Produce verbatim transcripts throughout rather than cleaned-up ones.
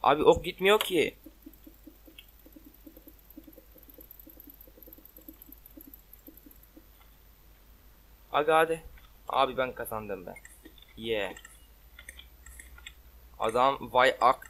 Abi ok gitmiyor ki. Aga hadi. Abi ben kazandım ben. Yeah. Adam vay ak.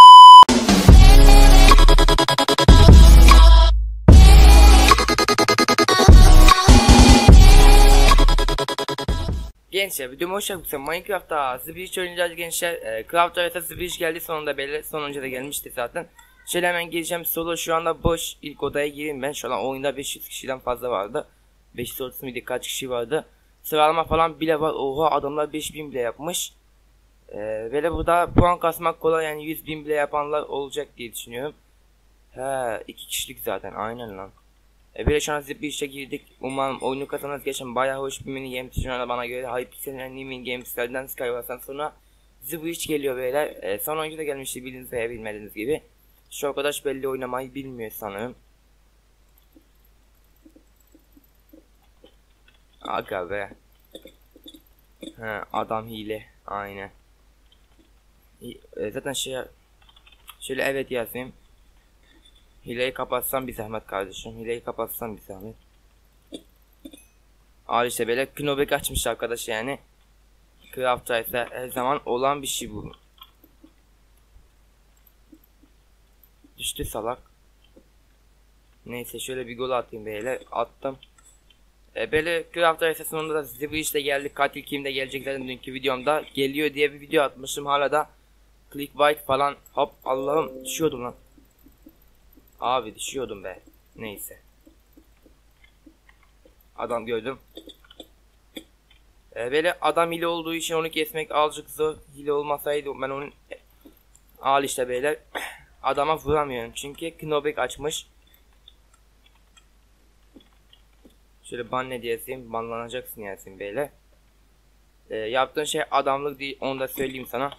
Gençler videoma hoş geldiniz. Minecraft'ta Zbridge oynayacağız gençler. E, Craft haritası Zbridge geldi sonunda belli. Son önce de gelmişti zaten. Şöyle hemen gireceğim. Solo şu anda boş. İlk odaya gireyim ben. Şu an oyunda beş yüz kişiden fazla vardı. beş yüz otuz mıydı, kaç kişi vardı. Sıralama falan bile var. Oha, adamlar beş bin bile yapmış. E, böyle burada puan kasmak kolay, yani yüz bin bile yapanlar olacak diye düşünüyorum. He, iki kişilik zaten aynen lan. E böyle şu an Zbridge'e girdik. Umarım oyunu kazanırız. Geçen bayağı hoş bir mini game. Şu anda bana göre Hypixel'in en iyi mini gameslerden Skywars'tan sonra Zbridge geliyor beyler. E, son oyuncu da gelmişti bildiğiniz veya bilmediğiniz gibi. Şu arkadaş belli oynamayı bilmiyor sanırım. Aga be. He, adam hile. Aynen. E, zaten şey, şöyle evet yazayım. Hileyi kapatsam bir zahmet kardeşim. Hileyi kapatsam bir zahmet. Al işte böyle knobek açmış arkadaş yani. Craft ise her zaman olan bir şey bu. Düştü salak. Neyse şöyle bir gol atayım beyler. Attım. E böyle Craft ise sonunda da Zbridge de geldi. Katil kimde gelecek zaten dünkü videomda. Geliyor diye bir video atmışım. Hala da clickbait falan. Hop Allah'ım, düşüyordum lan. Abi düşüyordum be. Neyse. Adam gördüm. E böyle adam hile olduğu için onu kesmek azıcık zor. Hile olmasaydı ben onun... Al işte beyler. Adama vuramıyorum çünkü knobek açmış. Şöyle ban ne diyesiyim, banlanacaksın Yasin beyler. E, yaptığın şey adamlık değil, onu da söyleyeyim sana.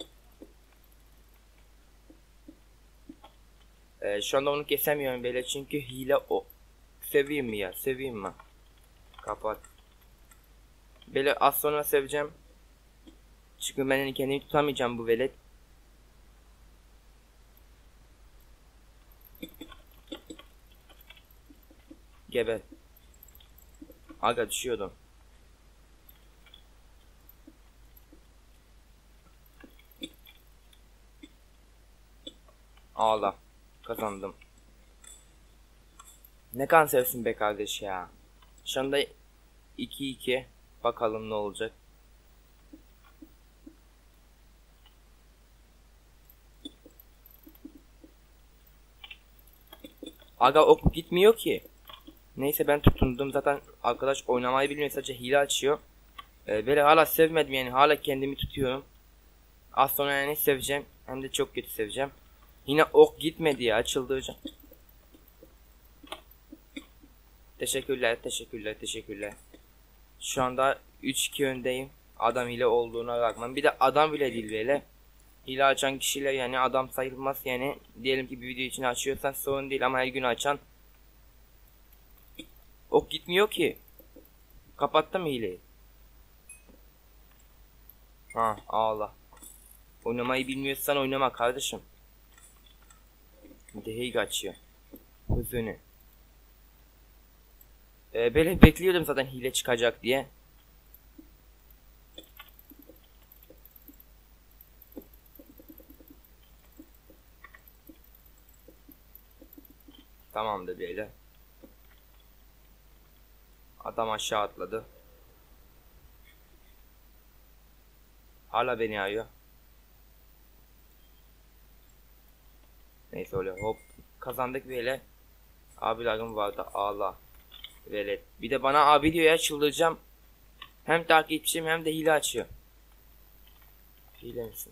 E, şu anda onu kesemiyorum beyler çünkü hile o. Seveyim mi ya, seveyim mi? Kapat. Beyler az sonra seveceğim. Çünkü ben kendimi tutamayacağım bu velet. Geber. Aga düşüyordum. Ağla. Kazandım. Ne kansersin be kardeş ya. Şu anda iki iki. Bakalım ne olacak. Aga ok gitmiyor ki. Neyse ben tutundum zaten, arkadaş oynamayı bilmiyor, sadece hile açıyor. Ee, böyle hala sevmedim yani, hala kendimi tutuyorum. Az sonra yani seveceğim, hem de çok kötü seveceğim. Yine ok gitmedi ya, çıldıracağım. Teşekkürler teşekkürler teşekkürler. Şu anda üç iki öndeyim. Adam hile olduğuna bakmam. Bir de adam bile değil böyle. Hile açan kişiler yani adam sayılmaz yani. Diyelim ki bir video için açıyorsan sorun değil ama her gün açan. Ok gitmiyor ki. Kapattım hileyi. Ha ağla. Oynamayı bilmiyorsan oynama kardeşim. Dehi kaçıyor. Hızını. Ee, böyle bekliyordum zaten hile çıkacak diye. Tamamdır böyle. Adam aşağı atladı. Hala beni arıyor. Neyse öyle hop. Kazandık böyle. Abilerim vardı, ağla. Velet. Bir de bana abi diyor ya, çıldıracağım. Hem takipçim hem de hile açıyor. Hile misin?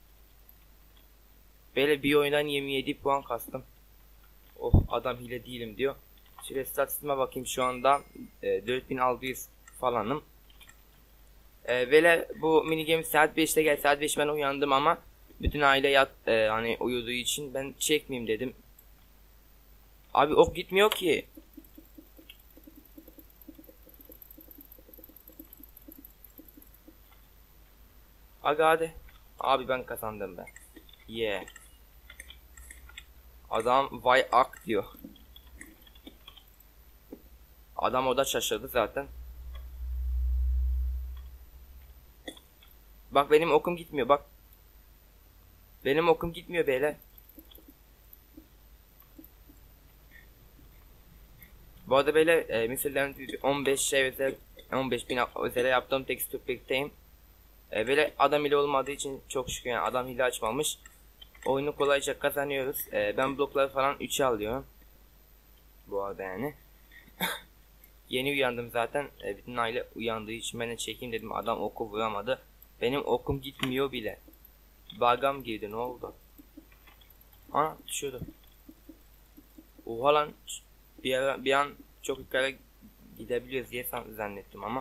Böyle bir oyundan yirmi yedi puan kastım. Oh, adam hile değilim diyor. Şöyle statistime bakayım, şu anda e, dört bin altı yüz falanım. E, böyle bu minigame saat beşte gel, saat beş ben uyandım ama bütün aile yat e, hani uyuduğu için ben çekmeyeyim dedim. Abi ok gitmiyor ki. Aga hadi. Abi ben kazandım ben. Yeah. Adam vay ak diyor. Adam o da şaşırdı zaten. Bak benim okum gitmiyor bak. Benim okum gitmiyor beyler. Bu arada böyle e, Mısır'dan on beş şey özel, on beş bin özele yaptığım tekstür packteyim. E, böyle adam ile olmadığı için çok şükür yani adam hile açmamış. Oyunu kolayca kazanıyoruz. E, ben blokları falan üçe alıyorum. Bu arada yani. Yeni uyandım zaten. E, bütün aile uyandığı için ben de çekeyim dedim. Adam oku vuramadı. Benim okum gitmiyor bile. Bug'am girdi, ne oldu? Ha düşüyordu. Oha lan. Bir, ara, bir an çok yukarı gidebiliyoruz diye zannettim ama.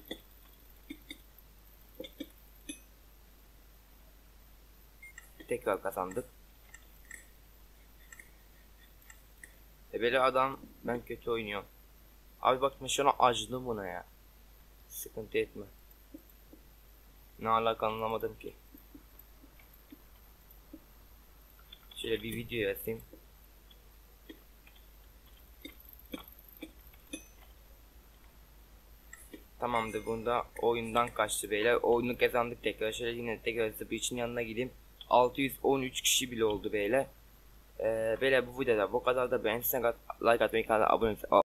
Tekrar kazandık. E böyle adam ben kötü oynuyorum. Abi bak mesela acıdım buna ya. Sıkıntı etme. Ne alaka anlamadım ki. Şöyle bir video yazayım. Tamamdır, bunda oyundan kaçtı beyler. Oyunu kazandık tekrar. Şöyle yine tekrar The Breach'in yanına gideyim. altı yüz on üç kişi bile oldu beyler. Ee, beyler bu videoda bu kadar da beğendiyseniz like atmayı, kanala abone olmayı